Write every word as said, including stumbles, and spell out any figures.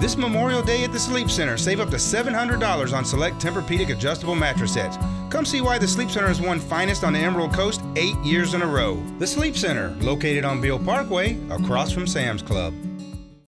This Memorial Day at the Sleep Center, save up to seven hundred dollars on select Tempurpedic adjustable mattress sets. Come see why the Sleep Center has won Finest on the Emerald Coast eight years in a row. The Sleep Center, located on Beale Parkway, across from Sam's Club.